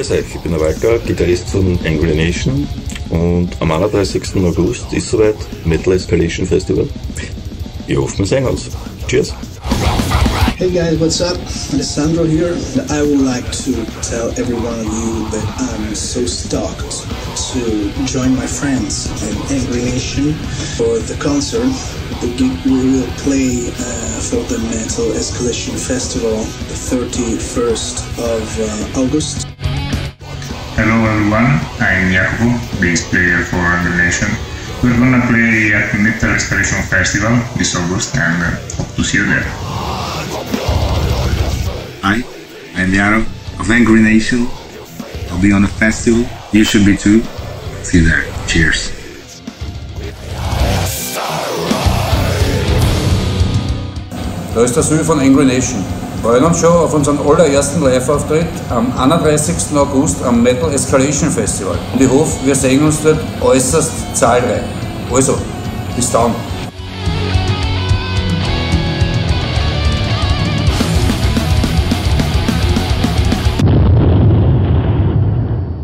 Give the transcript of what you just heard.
grüß euch, ich bin der Walter, Gitarrist von Angry Nation und am 31. August ist soweit Metal Escalation Festival. Ich hoffe, wir sehen uns. Cheers! Hey guys, what's up? Alessandro here. I would like to tell every one of you that I'm so stoked to join my friends in Angry Nation for the concert. The gig we will play for the Metal Escalation Festival, the 31st of August. Hello everyone, I'm Jacopo, bass player for Angry Nation. We're gonna play at the Metal Escalation Festival this August and hope to see you there. Hi, I'm Yaro of Angry Nation. I'll be on a festival. You should be too. See you there. Cheers. Da ist der Sü von Angry Nation. Wir freuen uns schon auf unseren allerersten Live-Auftritt am 31. August am Metal Escalation Festival. Und ich hoffe, wir sehen uns dort äußerst zahlreich. Also, bis dann.